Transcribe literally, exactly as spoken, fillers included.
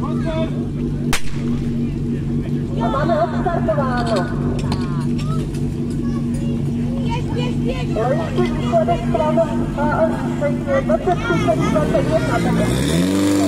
A máme odstartováno. Loňský výsledek stranu A S dvacet tři dvacet jedna.